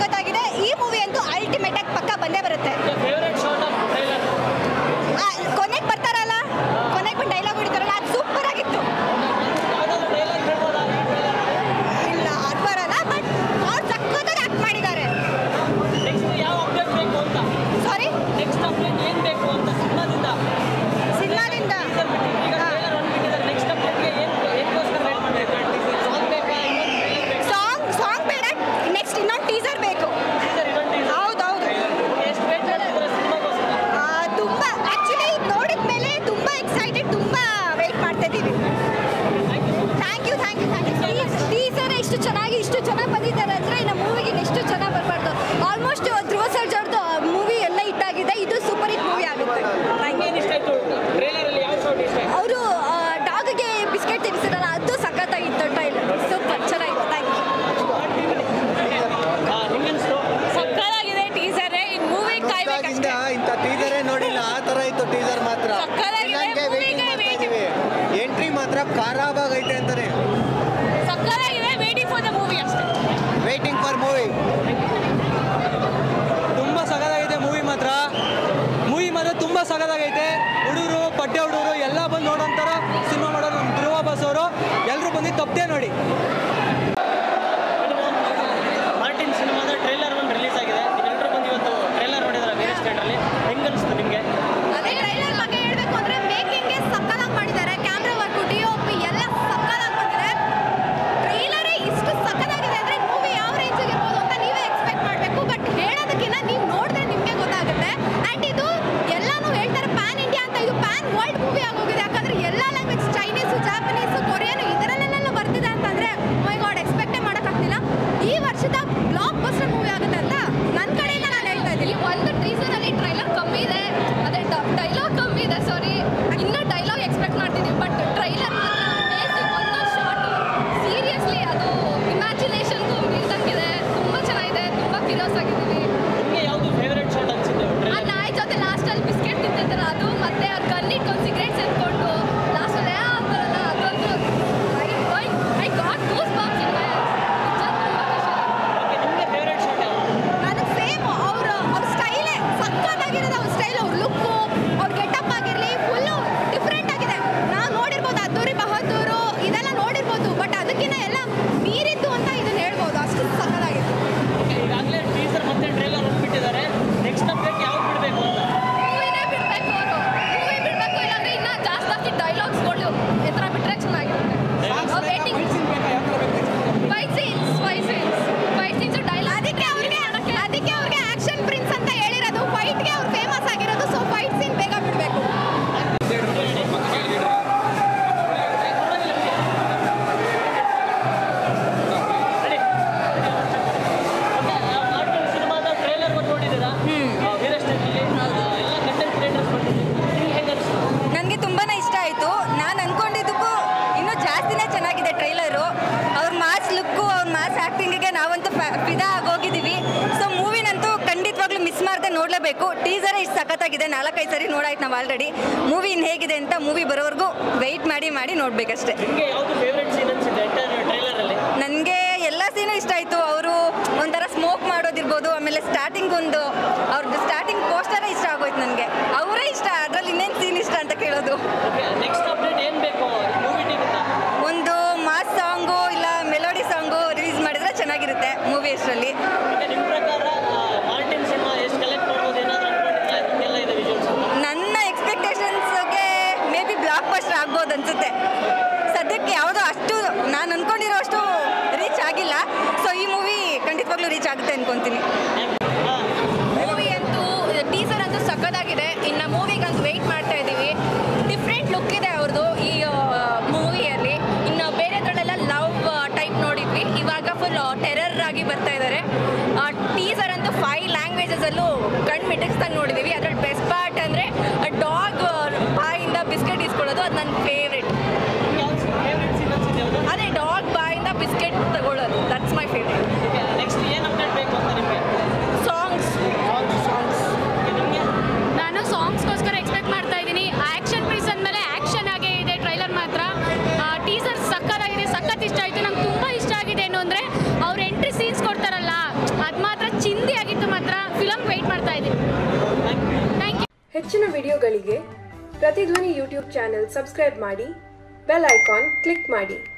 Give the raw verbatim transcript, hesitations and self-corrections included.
ಸಖತ್ತಾಗಿದೆ. ಈ ಮೂವಿ ಅಂತೂ ಅಲ್ಟಿಮೇಟ್ ಆಗಿ ಪಕ್ಕ ಬಂದೇ ಬರುತ್ತೆ. ಕೊನೆಗೆ ಬರ್ತಾರಲ್ಲ, ಕೊನೆಗೆ ಬಂದು ಡೈಲಾಗ್ ಹೊಡಿತಾರಲ್ಲ, ಅದು ಸೂಪರ್ ಆಗಿತ್ತು. ಇಲ್ಲ ಅದು ಬರಲ್ಲ, ಬಟ್ ಅವ್ರು ಸಖತ್ತಾಗಿ ಆಕ್ಟ್ ಮಾಡಿದ್ದಾರೆ. ಸಾರಿ, ಸಿನಿಮಾದಿಂದ ಸಾಂಗ್ ಸಾಂಗ್ ಬೇಡ, ನೆಕ್ಸ್ಟ್ ಇನ್ನೊಂದು ಟೀಸರ್ ಬೇಕು. ಹೌದೌದು, ತುಂಬ ಆ್ಯಕ್ಚುಲಿ ನೋಡಿದ ಮೇಲೆ ತುಂಬ ಎಕ್ಸೈಟೆಡ್, ತುಂಬ ವೆಯ್ಟ್ ಮಾಡ್ತಾ ಇದ್ದೀವಿ. Thank you thank you thank you. Teaser ಎಷ್ಟು ಚೆನ್ನಾಗಿ ಇಷ್ಟು ಚೆನ್ನಾಗಿ ಬಂದಿದ್ದಾರೆ ಅಂದರೆ ಇನ್ನು ಮೂವಿಗೆ ಎಷ್ಟು ಚೆನ್ನಾಗಿ ಬರಬಾರ್ದು. ಆಲ್ಮೋಸ್ಟ್ ಧ್ರುವ ಸರ್ಜಾ ಅವ್ರದ್ದು ಮೂವಿ ಎಲ್ಲ ಹಿಟ್ಟಾಗಿದೆ. ಇದು ಸೂಪರ್ ಹಿಟ್ ಮೂವಿ ಆಗುತ್ತೆ. ಅವರು ಡಾಗ್ಗೆ ಬಿಸ್ಕೆಟ್ ತಿನ್ನಿಸಿರಲ್ಲ, ಅದು ಸಖತ್ತಾಗಿತ್ತು. ಟ್ರೈಲರ್ ಸೂಪರ್ ಚೆನ್ನಾಗಿತ್ತು. Thank you. ಸಕ್ಕತ್ತಾಗಿದೆ ಟೀಸರ್. ಇನ್ನು ಮೂವಿ ಕಾಯ್ಬೇಕಷ್ಟೇ. ಇಂಥ ಟೀಸರೇ ನೋಡಿಲ್ಲ, ಆ ಥರ ಇತ್ತು ಟೀಸರ್ ಮಾತ್ರ. ಎಂಟ್ರಿ ಮಾತ್ರ ಖರಾಬಾಗ್ ಐತೆ ಅಂತಾರೆ. ಸಕ್ಕತ್ತಾಗಿದೆ. ವೇಟಿಂಗ್ ಫಾರ್ ದ ಮೂವಿ ಅಷ್ಟೇ. Waiting for movie. ತುಂಬ ಸಖತ್ತಾಗಿದೆ ಮೂವಿ ಮಾತ್ರ. ಮೂವಿ ಮಾತ್ರ ತುಂಬ ಸಖತ್ತಾಗೈತೆ. ಹುಡುಗರು ಪಡ್ಡೆ ಹುಡುಗರು ಎಲ್ಲ ಬಂದು ನೋಡೋಂಥರ ಸಿನಿಮಾ ಮಾಡೋರು ನಮ್ಮ ಧ್ರುವ ಬಸ್ ಅವರು. ಎಲ್ಲರೂ ಬಂದು ತಪ್ಪದೆ ನೋಡಿ. ಮಾರ್ಟಿನ್ ಸಿನಿಮಾದ ಟ್ರೈಲರ್ ಒಂದು ರಿಲೀಸ್ ಆಗಿದೆ. ನೀವೆಲ್ಲರೂ ಬಂದು ಇವತ್ತು ಟ್ರೈಲರ್ ನೋಡಿದ್ರೆ ಬೇರೆ ಸ್ಟೇಟಲ್ಲಿ ಹೆಂಗೆ ಅನಿಸ್ತು ನಿಮಗೆ? ಅದೇ ಟ್ರೈಲರ್ ಬಗ್ಗೆ ಹೇಳಬೇಕು ಅಂದರೆ ಮೇಕಿಂಗ್ಗೆ ಸಕ್ಕತ್ತಾಗಿ ಮಾಡಿದ್ದಾರೆ. Camera work, D O P ಎಲ್ಲ ಸಕ್ಕತ್ತಾಗಿ ಬಂದಿದೆ. ಟ್ರೈಲರೇ ಇಷ್ಟು ಸಕ್ಕತ್ತಾಗಿದೆ ಅಂದರೆ ಮೂವಿ ಯಾವ ರೇಂಜಿಗೆ ಇರ್ಬೋದು ಅಂತ ನೀವೇ ಎಕ್ಸ್ಪೆಕ್ಟ್ ಮಾಡಬೇಕು. ಬಟ್ ಹೇಳೋದಕ್ಕಿಂತ ನೀವು ನೋಡಿದ್ರೆ ನಿಮಗೆ ಗೊತ್ತಾಗುತ್ತೆ. ಆ್ಯಂಡ್ ಇದು ಎಲ್ಲನೂ ಹೇಳ್ತಾರೆ ಪ್ಯಾನ್ ಇಂಡಿಯಾ ಅಂತ. ಇದು ಪ್ಯಾನ್ ವರ್ಲ್ಡ್ ಮೂವಿ ಆಗೋಗಿದೆ. ಯಾಕಂದರೆ ಎಲ್ಲ ಲ್ಯಾಂಗ್ವೇಜ್, ಚೈನೀಸು, ಜಾಪನೀಸು, ಕೊರಿಯನು ಇದರಲ್ಲೆಲ್ಲ ಬರ್ತಿದೆ ಅಂತಂದರೆ ಮೈ ಗಾಡ್ ಎಕ್ಸ್ಪೆಕ್ಟೇ ಮಾಡೋಕ್ಕಾಗ್ತಿಲ್ಲ. ಈ ವರ್ಷದ ಬ್ಲಾಕ್ ಬಸ್ಟರ್ ಮೂವಿ ಆಗುತ್ತೆ ಅಂತ ನನ್ನ ಕಡೆಯಿಂದ ನಾನು ಹೇಳ್ತಾ ಇದ್ದೀನಿ. ಒಂದು ಟೀಸರಲ್ಲಿ ಟ್ರೈಲರ್ ಕಮ್ಮಿ ಇದೆ, ಅದೇ ಡೈಲಾಗ್ ಕಮ್ಮಿ ಇದೆ. ಸಾರಿ, ಇನ್ನೂ ಡೈಲಾಗ್ ಎಕ್ಸ್ಪೆಕ್ಟ್ ಮಾಡ್ತಿದ್ದೀವಿ. ಬಟ್ ಟ್ರೈಲರ್ ಒಂದು ಶಾರ್ಟ್ ಸೀರಿಯಸ್ಲಿ ಅದು ಇಮ್ಯಾಜಿನೇಷನ್ಗೂ ಮೀರಿದಂಗಿದೆ. ತುಂಬ ಚೆನ್ನಾಗಿದೆ. ತುಂಬ ಕ್ಯೂರಿಯಸ್ ಆಗಿದ್ದೀವಿ. ನಿಮಗೆ ಯಾವುದು ಫೇವರೇಟ್ ಶಾಟ್ ಅನಿಸಿದೆ? ಆ ನಾಯಿ ಜೊತೆ ಲಾಸ್ಟಲ್ಲಿ ಬಿಸ್ಕೆಟ್ ತಿಂತಿರ್ತಾರೆ ಅದು, ಮತ್ತೆ ಅವ್ರು ಕಣ್ಣಿಟ್ಕೊಂಡು ಸಿಗರೇಟ್ ಸೇರ್ಕೊಂಡು ಲಾಸ್ಟಲ್ಲಿ ಆಗ್ತಾರಲ್ಲ, ಅದಂತೂ I I got goose bumps in my ನಿಮಗೆ ಫೇವರೇಟ್ ಶಾಟ್ ಯಾವುದು? ನನಗೆ ಸೇಮ್ ಅವ್ರ ಅವ್ರ ಸ್ಟೈಲೇ ಸಕ್ಕತ್ತಾಗಿರೋದು. ಅವ್ರ ಸ್ಟೈಲ್, ಅವ್ರ ಲುಕ್ಕು, ಅವ್ರ ಗೆಟಪ್ ಆಗಿರಲಿ ಫುಲ್ಲು ಡಿಫ್ರೆಂಟ್ ಆಗಿದೆ. ನಾವು ನೋಡಿರ್ಬೋದು ಅದ್ದೂರಿ ಬಹದ್ದೂರು ಇದೆಲ್ಲ ನೋಡಿರ್ಬೋದು, ಬಟ್ ಅದಕ್ಕಿಂತ ಎಲ್ಲ ಮೀರಿದ್ದು ಅಂತ ಇದನ್ನ ಹೇಳ್ಬೋದು. ಅಷ್ಟು ಸಕ್ಕತ್ತಾಗಿತ್ತು. ಈಗಾಗಲೇ ಟೀಸರ್ ಮತ್ತೆ ಟ್ರೈಲರ್ ಬಿಟ್ಟಿದ್ದಾರೆ. ನೆಕ್ಸ್ಟ್ ಅಪ್ಡೇಟ್ ಯಾವ್ದು ಬಿಡಬೇಕು ಅಂತ? ಮೂವಿನೇ ಬಿಡಬೇಕು ಅವರು. ಮೂವಿ ಬಿಡಬೇಕು, ಇಲ್ಲಾಂದ್ರೆ ಇನ್ನೂ ಜಾಸ್ತಿ ಜಾಸ್ತಿ ಡೈಲಾಗ್ಸ್ಗಳು ಈ ಥರ ಬಿಟ್ಟರೆ ಚೆನ್ನಾಗಿರುತ್ತೆ. Waiting fight scenes fight scenes fight scenes dialogue. ಅದಕ್ಕೆ ಅವ್ರಿಗೆ ಅದಕ್ಕೆ ಅವ್ರಿಗೆ ಆಕ್ಷನ್ ಪ್ರಿನ್ಸ್ ಅಂತ ಹೇಳಿರೋದು. ಫೈಟ್ಗೆ ಅವ್ರು ಫೇಮಸ್ ಆಗಿರೋದು. ಸೊ ಫೈಟ್ ಸೀನ್ ಬೇಗ ಬಿಡಬೇಕು. ಮಾರ್ಟಿನ್ ಸಿನಿಮಾದ ಟ್ರೈಲರ್ ಬಂದು ನೋಡಿದ್ದೀರಾ? ಬೇರೆ ಸ್ಟೇಟಲ್ಲಿ ಎಲ್ಲ ಕಂಟೆಂಟ್ ಕ್ರಿಯೇಟರ್ಸ್ ಬಂದಿದ್ದೀವಿ. ನಿಮ್ಗೆ ಹೆಂಗೆ ಅನಿಸ್ತು? ನನಗೆ ತುಂಬಾ ಇಷ್ಟ ಆಯಿತು. ನಾನು ಅಂದ್ಕೊಂಡಿದ್ದಕ್ಕೂ ಇನ್ನೂ ಜಾಸ್ತಿನೇ ಚೆನ್ನಾಗಿದೆ ಟ್ರೈಲರು. ಅವ್ರ ಮಾಸ್ ಲುಕ್ಕು, ಅವ್ರ ಮಾಸ್ ಆ್ಯಕ್ಟಿಂಗಿಗೆ ನಾವಂತೂ ಫಿದಾ ಆಗೋಗಿದ್ದೀವಿ. ಸೊ ಮೂವಿನಂತೂ ಖಂಡಿತವಾಗ್ಲೂ ಮಿಸ್ ಮಾಡದೆ ನೋಡಲೇಬೇಕು. ಟೀಸರೇ ಇಷ್ಟು ಸಖತ್ತಾಗಿದೆ. ನಾಲ್ಕೈದು ಸರಿ ನೋಡಾಯ್ತು ನಾವು ಆಲ್ರೆಡಿ. ಮೂವಿ ಇನ್ನು ಹೇಗಿದೆ ಅಂತ ಮೂವಿ ಬರೋವರೆಗೂ ವೆಯ್ಟ್ ಮಾಡಿ ಮಾಡಿ ನೋಡಬೇಕಷ್ಟೇ. ನಿಮಗೆ ಯಾವುದು ಫೇವರೇಟ್ ಸೀನ್ ಅನಿಸಿದೆ ಟ್ರೈಲರಲ್ಲಿ? ನನಗೆ ಎಲ್ಲ ಸೀನು ಇಷ್ಟ ಆಯಿತು. ಅವರು ಒಂಥರ ಸ್ಮೋಕ್ ಮಾಡೋದಿರ್ಬೋದು, ಆಮೇಲೆ ಸ್ಟಾರ್ಟಿಂಗ್ ಒಂದು ಅವ್ರದ್ದು ಸ್ಟಾರ್ಟಿಂಗ್ ಪೋಸ್ಟರೇ ಇಷ್ಟ ಆಗೋಯ್ತು ನನಗೆ. ಅವರೇ ಇಷ್ಟ, ಅದರಲ್ಲಿ ಇನ್ನೇನು ಸೀನ್ ಇಷ್ಟ ಅಂತ ಕೇಳೋದು. ನೆಕ್ಸ್ಟ್ ಅಪ್ಡೇಟ್ ಏನು ಬೇಕು ಮೂವಿ ಟೀಮಿಂದ? ಒಂದು ಮಾಸ್ ಸಾಂಗು ಇಲ್ಲ ಮೆಲೋಡಿ ಸಾಂಗು ರಿಲೀಸ್ ಮಾಡಿದ್ರೆ ಚೆನ್ನಾಗಿರುತ್ತೆ ಮೂವಿ ಅಷ್ಟರಲ್ಲಿ. ಈಗ ನಿಮ್ಮ ಪ್ರಕಾರ ಮಾರ್ಟಿನ್ ಸಿನಿಮಾ ಎಷ್ಟು ಕಲೆಕ್ಟ್ ಮಾಡ್ಬೋದು ಏನಾದರೂ ಅನ್ಕೊಂಡಿದ್ರೆ ನಿಮಗೆಲ್ಲ ಇದೆ ವಿಜುವಲ್ಸ್? ನನ್ನ ಎಕ್ಸ್ಪೆಕ್ಟೇಷನ್ಸ್ಗೆ ಮೇ ಬಿ ಬ್ಲಾಕ್ ಬಸ್ಟರ್ ಆಗ್ಬೋದು ಅನ್ಸುತ್ತೆ. ಸದ್ಯಕ್ಕೆ ಯಾವುದೋ ಅಷ್ಟು ನಾನು ಅಂದ್ಕೊಂಡಿರೋ ಅಷ್ಟು ರೀಚ್ ಆಗಿಲ್ಲ. ಸೊ ಈ ಮೂವಿ ಖಂಡಿತವಾಗ್ಲೂ ರೀಚ್ ಆಗುತ್ತೆ ಅನ್ಕೊತೀನಿ. ಮೂವಿ ಅಂತೂ ಟೀಸರ್ ಅಂತೂ ಸಕ್ಕತ್ತಾಗಿದೆ. ಇನ್ನು ಮೂವಿಗಂತೂ ವೆಯ್ಟ್ ಮಾಡ್ತಾ ಇದ್ದೀವಿ. ಡಿಫ್ರೆಂಟ್ ಲುಕ್ ಇದೆ ಅವ್ರದ್ದು ಈ ಮೂವಿಯಲ್ಲಿ. ಇನ್ನು ಬೇರೆದ್ರಲ್ಲೆಲ್ಲ ಲವ್ ಟೈಪ್ ನೋಡಿದ್ವಿ, ಇವಾಗ ಫುಲ್ ಟೆರರ್ ಆಗಿ ಬರ್ತಾ ಇದ್ದಾರೆ. ಟೀಸರ್ ಅಂತೂ ಫೈವ್ ಲ್ಯಾಂಗ್ವೇಜಸಲ್ಲೂ ಕಣ್ಣು ಮಿಟಕ್ಸ್ದಂಗೆ ನೋಡಿದ್ದೀವಿ. ಅದ್ರಲ್ಲಿ ಬೆಸ್ಟ್ ಪಾರ್ಟ್ ಅಂದರೆ ಡಾಗ್ ಬಾಯಿಂದ ಬಿಸ್ಕೆಟ್ ಇಸ್ಕೊಳ್ಳೋದು, ಅದು ನನ್ನ ಫೇವ್ರೆಟ್. ಅದೇ ಡಾಗ್ ಬಾಯಿಂದ ಬಿಸ್ಕೆಟ್ ತಗೊಳ್ಳೋದು, ದಟ್ಸ್ ಮೈ ಫೇವ್ರೆಟ್. ನೆಕ್ಸ್ಟ್ ಏನು ಅಪ್ಡೇಟ್ ಬೇಕು ಅಂತ ನಿಮಗೆ? ಸಾಂಗ್ಸ್ ಸಾಂಗ್ಸ್ ನಾನು ಸಾಂಗ್ಸ್ಗೋಸ್ಕರ ಎಕ್ಸ್ಪೆಕ್ಟ್ ಮಾಡ್ತಾ ಇದ್ದೀನಿ. ಆ್ಯಕ್ಷನ್ ಪೀಸ್ ಅಂದಮೇಲೆ ಆ್ಯಕ್ಷನ್ ಆಗೇ ಇದೆ. ಟ್ರೈಲರ್ ಮಾತ್ರ ಟೀಸರ್ ಸಕ್ಕತ್ತಾಗಿದೆ. ಸಖತ್ ಇಷ್ಟ ಆಯಿತು. ನಂಗೆ ತುಂಬ ಇಷ್ಟ ಆಗಿದೆ ಏನು ಅಂದರೆ ಅವ್ರು ಎಂಟ್ರಿ ಸೀನ್ಸ್ ಕೊಡ್ತಾರಲ್ಲ, ಅದು ಮಾತ್ರ ಹೆಚ್ಚಿನ ವಿಡಿಯೋಗಳಿಗೆ ಪ್ರತಿಧ್ವನಿ ಯೂಟ್ಯೂಬ್ ಚಾನೆಲ್ ಸಬ್ಸ್ಕ್ರೈಬ್ ಮಾಡಿ, ಬೆಲ್ ಐಕಾನ್ ಕ್ಲಿಕ್ ಮಾಡಿ.